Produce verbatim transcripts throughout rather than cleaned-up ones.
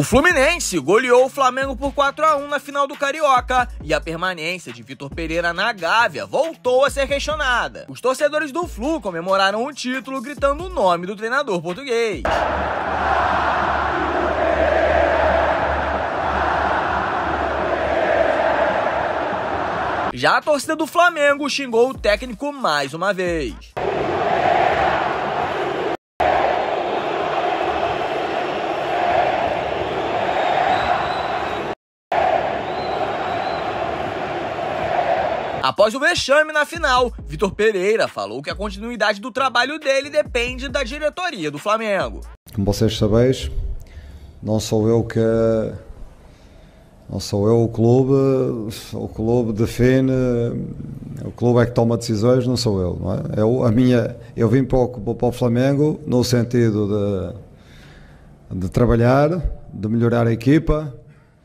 O Fluminense goleou o Flamengo por quatro a um na final do Carioca e a permanência de Vitor Pereira na Gávea voltou a ser questionada. Os torcedores do Flu comemoraram o título gritando o nome do treinador português. Já a torcida do Flamengo xingou o técnico mais uma vez. Após o vexame na final, Vitor Pereira falou que a continuidade do trabalho dele depende da diretoria do Flamengo. Como vocês sabeis, não sou eu que não sou eu o clube, o clube define, o clube é que toma decisões, não sou eu, não é? Eu, a minha, eu vim para o, para o Flamengo no sentido de, de trabalhar, de melhorar a equipa,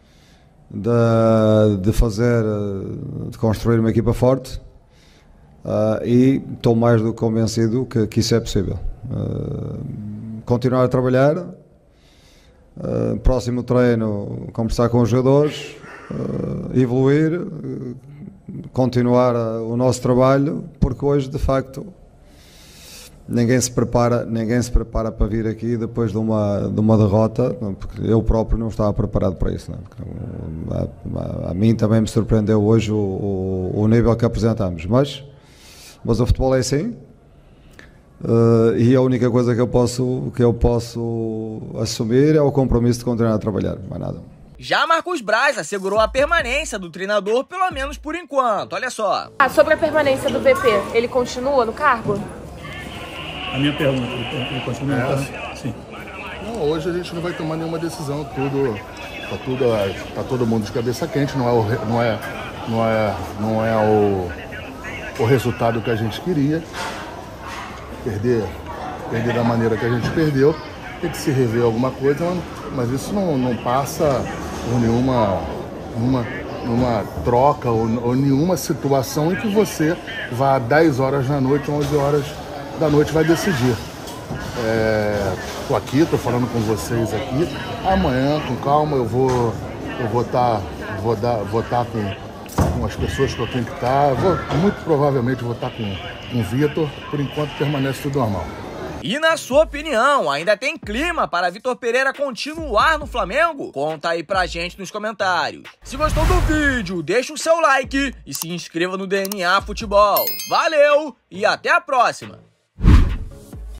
De, de fazer, de construir uma equipa forte, uh, e estou mais do que convencido que, que isso é possível. Uh, continuar a trabalhar, uh, próximo treino, conversar com os jogadores, uh, evoluir, uh, continuar uh, o nosso trabalho, porque hoje de facto ninguém se prepara, ninguém se prepara para vir aqui depois de uma, de uma derrota, porque eu próprio não estava preparado para isso. Não? A, a, a mim também me surpreendeu hoje o, o, o nível que apresentamos, mas, mas o futebol é assim, uh, e a única coisa que eu, posso, que eu posso assumir é o compromisso de continuar a trabalhar, mais nada. Já Marcos Braz assegurou a permanência do treinador, pelo menos por enquanto, olha só. Ah, sobre a permanência do V P, ele continua no cargo? A minha pergunta, ele continua? É, sim. Não, hoje a gente não vai tomar nenhuma decisão, tudo, tá, tudo, tá todo mundo de cabeça quente, não é o, não é, não é, não é o, o resultado que a gente queria, perder, perder da maneira que a gente perdeu, tem que se rever alguma coisa, mas isso não, não passa por nenhuma, nenhuma, nenhuma troca ou, ou nenhuma situação em que você vá dez horas da noite, onze horas da noite vai decidir. É, tô aqui, tô falando com vocês aqui. Amanhã, com calma, eu vou eu vou estar vou dar, vou tá com, com as pessoas que eu tenho que estar. Vou, muito provavelmente vou estar com, com o Vitor. Por enquanto permanece tudo normal. E na sua opinião, ainda tem clima para Vitor Pereira continuar no Flamengo? Conta aí pra gente nos comentários. Se gostou do vídeo, deixa o seu like e se inscreva no D N A Futebol. Valeu e até a próxima!